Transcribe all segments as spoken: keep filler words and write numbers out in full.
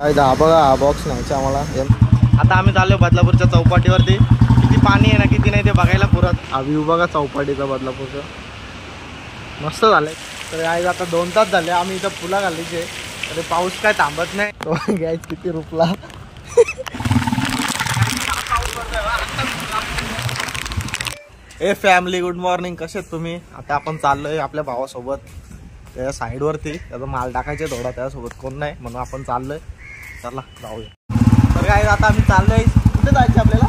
काय दहा बघा हा बॉक्स न्यायचा आम्हाला. आता आम्ही चाललो बदलापूरच्या चौपाटीवरती. किती पाणी आहे ना किती नाही ते बघायला पुरत. हा व्ह्यू बघा चौपाटीचा बदलापूरचा, मस्त झालंय. तर आज आता दोन तास झाले आम्ही इथं पुला घालायचे, अरे पाऊस काय थांबत नाही. तो गॅस किती रुपला. ए फॅमिली गुड मॉर्निंग, कसे आहेत तुम्ही. आता आपण चाललोय आपल्या भावासोबत त्या साईडवरती, त्याचा माल टाकायचे थोडा, त्यासोबत कोण नाही म्हणून आपण चाललोय. चला जाऊया. तर काय आता आम्ही चाललोय. कुठे जायचं आपल्याला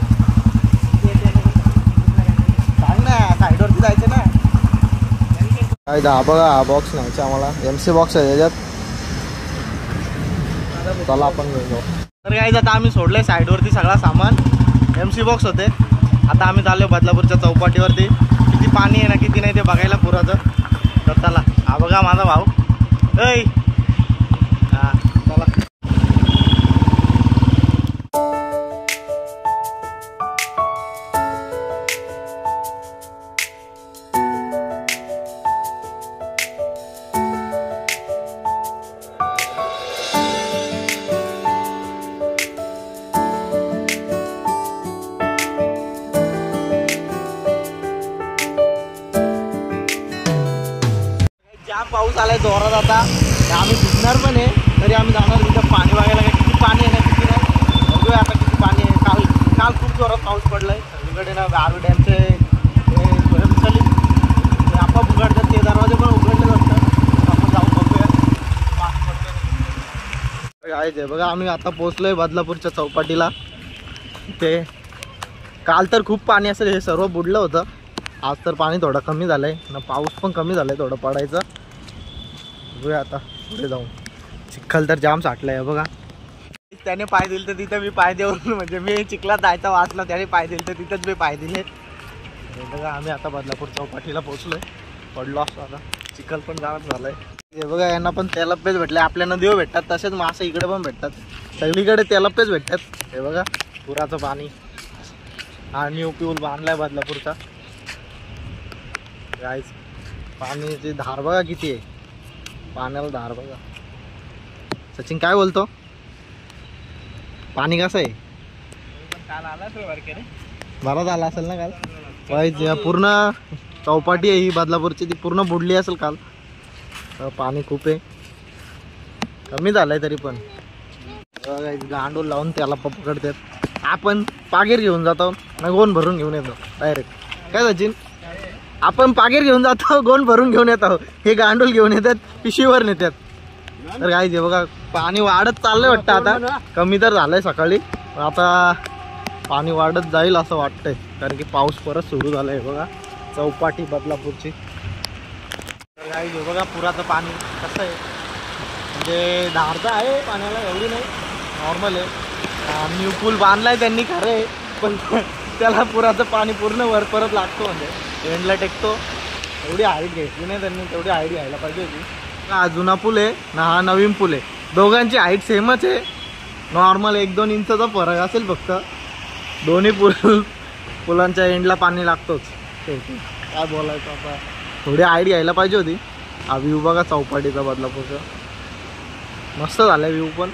सांग ना, साईडवरती जायचं ना. काय दहा बघा हा बॉक्स न्यायचा आम्हाला, एम सी बॉक्स आहे त्याच्यात. चला आपण घेऊन जाऊ. तर काय आता आम्ही सोडलंय साईडवरती सगळा सामान, एम सी बॉक्स होते. आता आम्ही चाललो बदलापूरच्या चौपाटीवरती. किती पाणी आहे ना किती नाही ते बघायला पुराचं. तर चला. हा बघा माझा भाऊ. ऐ हा चला. जाम पाऊस आलाय जोरात. आता आम्ही भिजणार पण आहे, तरी आम्ही जाणार तिथं पाणी बघायला. काय किती पाणी आहे ना किती नाही बघूया आता किती पाणी आहे. काल काल खूप जोरात पाऊस पडलाय सगळीकडे ना. गारू डॅमचे स्वयंचलित आपण उघडतात ते दरवाजे पण उघडले असतात. आपण जाऊन बघूया पाणी पडतोय काय ते. बघा आम्ही आता पोहोचलोय बदलापूरच्या चौपाटीला. ते काल तर खूप पाणी असेल, हे सर्व बुडलं होतं. आज तर पाणी थोडं कमी झालंय ना, पाऊस पण कमी झालाय थोडं पडायचं. बघूया आता पुढे जाऊन. चिखल तर जाम साठलाय बघा. त्याने पाय दिले तर तिथं मी पाय देऊन, म्हणजे मी चिखलात जायचा वाचला, त्याने पाय दिले तर तिथंच मी पाय दिले. बघा आम्ही आता बदलापूर चौपाटीला पोहोचलोय. पडलो असतो आता, चिखल पण जाम झालंय. हे बघा यांना पण तेलप्पेच भेटले. आपल्या नदीवर भेटतात तसेच मासे इकडे पण भेटतात, सगळीकडे तेलप्पेच भेटतात. हे बघा पुराचं पाणी. हा न्यू पूल बांधलाय बदलापूरचा. गाईस पाण्याची धार बघा किती आहे, पाण्याला धार बघा. सचिन काय बोलतो, पाणी कसं आहे. काल आला बराच आला असेल ना काल. गाईस पूर्ण चौपाटी आहे ही बदलापूरची, ती पूर्ण बुडली असेल काल. पाणी खूप आहे, कमी झालंय तरी पण. गांडूल लावून त्याला पकडतात. आपण पागीर घेऊन जातो ना, गोण भरून घेऊन येतो डायरेक्ट. काय सचिन, आपण पागीर घेऊन जातो, गोण भरून घेऊन येतो. हे गांडूल घेऊन येतात, पिशीवर नेतात. तर काय ते बघा पाणी वाढत चाललंय वाटतं. आता कमी तर झालंय सकाळी, आता पाणी वाढत जाईल असं वाटतंय, कारण की पाऊस परत सुरू झालाय. बघा चौपाटी बदलापूरची. तर काय ते बघा पुराचं पाणी कसं आहे, म्हणजे धारचं आहे पाण्याला, एवढी नाही, नॉर्मल आहे. न्यू पूल बांधलाय त्यांनी खरं आहे, पण त्याला पुराचं पाणी पूर्ण वर परत लागतो, म्हणजे एंडला टेकतो. एवढी हाईट घेतली नाही त्यांनी, तेवढी हाईट घ्यायला पाहिजे होती. हा जुना पूल आहे ना, हा नवीन पूल आहे. दोघांची हाईट सेमच आहे, नॉर्मल एक दोन इंचाचा फरक असेल फक्त. दोन्ही पूल पुलांच्या एंडला पाणी लागतोच. काय बोलायचं आता, थोडी हाईट घ्यायला पाहिजे होती. हा व्ह्यू बघा चौपाटीचा बदलापूरचा, मस्त झालाय व्ह्यू पण.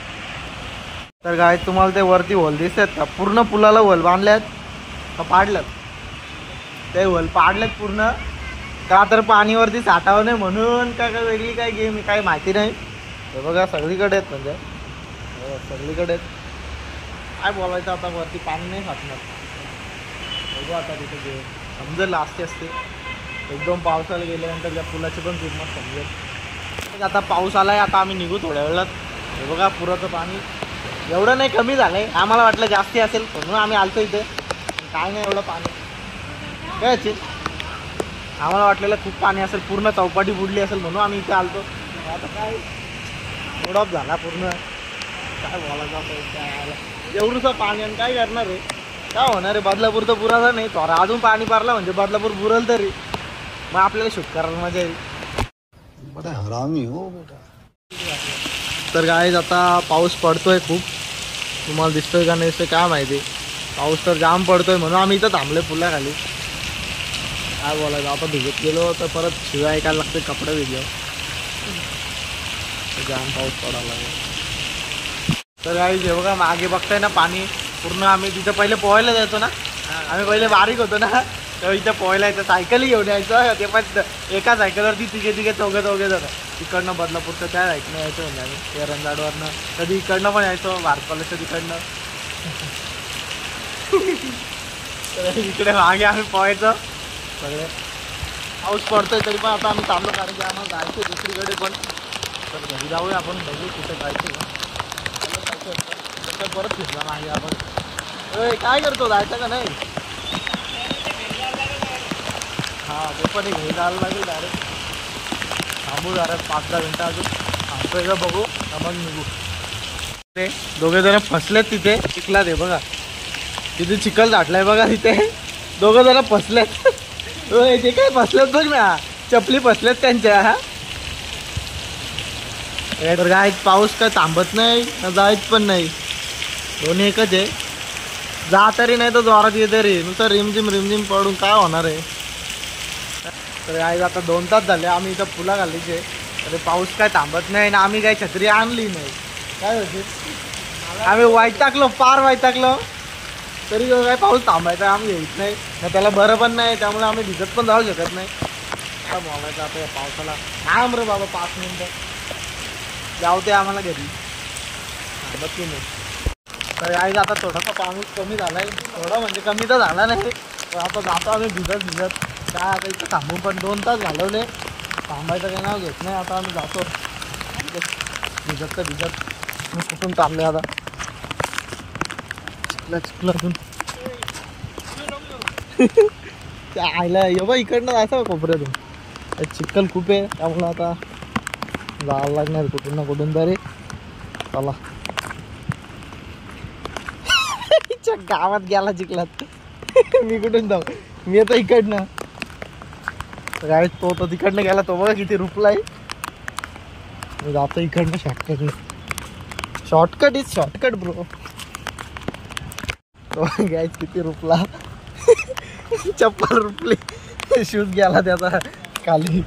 तर काय तुम्हाला ते वरती होल दिसतात का, पूर्ण पुलाला होल बांधल्यात का पाडल्यात. ते होल पाडल्यात पूर्ण, का तर पाणीवरती साठावं नाही म्हणून, का काय वेगळी काय गेम काय माहिती नाही. हे बघा सगळीकडे आहेत, म्हणजे सगळीकडे आहेत. काय बोलायचं आता, वरती पाणी नाही साठणार. बघू आता तिथे गे समजेल असते असते. एकदम पावसाला गेल्यानंतर त्या पुलाची पण किंमत समजेल. आता पाऊस आलाय, आता आम्ही निघू थोड्या वेळात. हे बघा पुराचं पाणी एवढं नाही कमी झालंय, आम्हाला वाटलं जास्ती असेल म्हणून आम्ही आलतो इथे. काय नाही एवढं पाणी, काय आम्हाला वाटलेलं खूप पाणी असेल, पूर्ण चौपाटी बुडली असेल म्हणून आम्ही इथे आलतो. आता काय मूड ऑफ झाला पूर्ण. काय बोलायचं आता, एवढंसं पाणी आणि काय करणार आहे, काय होणार आहे. बदलापूर तर पुराचा नाही, थोडा अजून पाणी पारला म्हणजे बदलापूर बुरल तरी, मग आपल्याला शूट करायला मजा येईल. बडा हरामी हो बेटा. तर काय आता पाऊस पडतोय खूप, तुम्हाला दिसतोय का नाही दिसतोय काय माहिती. पाऊस तर जाम पडतोय म्हणून आम्ही इथं थांबलोय पुलाखाली. काय बोलायचं आता, भिजत गेलो तर परत शिवाय ऐकायला लागते कपडे भिजल्यावर. जाम पाऊस पडायला लागला. तर गाईज हे बघा मागे बघताय ना पाणी पूर्ण. आम्ही तिथे पहिले पोहायला जायचो ना, आम्ही पहिले बारीक होतो ना, तर इथे पोहायला यायचं, सायकलही घेऊन यायचं. ते पण एका सायकलवरती तिघे तिघे चौघे चौघे जातं. तिकडनं बदलापूरचं त्या साईडनं यायचं म्हणजे आम्ही एरंदाडवरनं, कधी इकडनं पण यायचो भारत तिकडनं. तर इकडे मागे आम्ही पोहायचो सगळे. पाऊस पडतोय तरी पण आता आम्ही चाललो, कारण की आम्हाला जायचं दुसरीकडे पण. तर घरी जाऊया आपण, बघू कुठे जायचं का. परत फिरला मागे आपण. काय करतो, जायचं का नाही? हां ते पण घरी जायला लागेल डायरेक्ट. थांबू जरा पाच दहा मिनटं अजून थांबतोय का बघू, मग निघू. ते दोघे जण फसलेत तिथे चिखलात आहे बघा, तिथे चिखल दाटलाय बघा, तिथे दोघं जण फसलेत. ते काय फसलेत बघ ना, चपली फसलेत त्यांच्या. हा तर काय पाऊस काय थांबत नाही ना जायच पण नाही, दोन्ही एकच आहे. जा तरी नाही तर जोरात येते रे, नुसतं रिमझिम रिमझिम पडून काय होणार आहे. तर काय आता दोन तास झाले आम्ही इथं पुला घालायचे, तरी पाऊस काय थांबत नाही ना आम्ही काय छत्री आणली नाही. काय होते आम्ही वैतागलो, पार वैतागलो, तरी काय पाऊस थांबायचा आम्ही येत नाही ना, त्याला बरं पण नाही, त्यामुळे आम्ही भिजत पण जाऊ शकत नाही. काय बोलायचं आता या पावसाला. थांब रे बाबा पाच मिनिटं जाऊ ते आम्हाला घरी, थांबत नाही. तर आज आता थोडासा पाऊस कमी झाला आहे, थोडा म्हणजे कमी तर झाला नाही, पण आता जातो आम्ही भिजत भिजत. काय आता इथं थांबून पण दोन तास घालवले, थांबायचं काही नाव घेत नाही. आता आम्ही जातो भिजत तर भिजत. मी कुठून थांबले आता, चिखला चिखलातून. त्या आयला ये बा इकडनं जायचं कोपऱ्यातून, चिखल खूप आहे त्यामुळं आता जायला लागणार कुठून ना कुठून तरी. चला गावात गेला चिखलात. मी कुठून जाऊ, मी आता इकडनं. काय तो तो तिकडनं गेला, तो बघा किती रुपलाय. मी जातो इकडनं shortcut. Shortcut is shortcut bro. तो गायच किती रुपला, चप्पल रुपली, शूज गेला त्याचा खाली.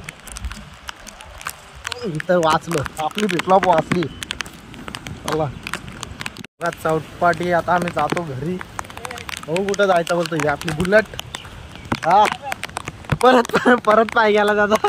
इथं वाचलो, आपली फ्लिपफ्लॉप वाचली. चला चौपाटी. आता आम्ही जातो घरी. हो कुठं जायचं बोलतो, ही आपली बुलेट. हा परत परत पाय गेला दादा.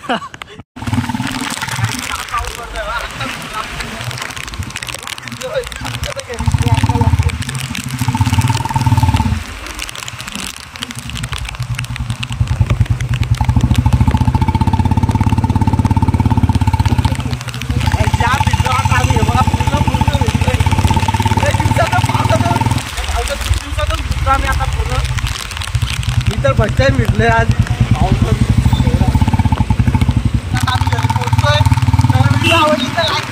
आम्ही आता पूर्ण मी तर फर्स्ट टाइम भेटलोय आज पावसात. आम्ही घरी पोहोचतोय. तर व्हिडिओ आवडली तर लाईक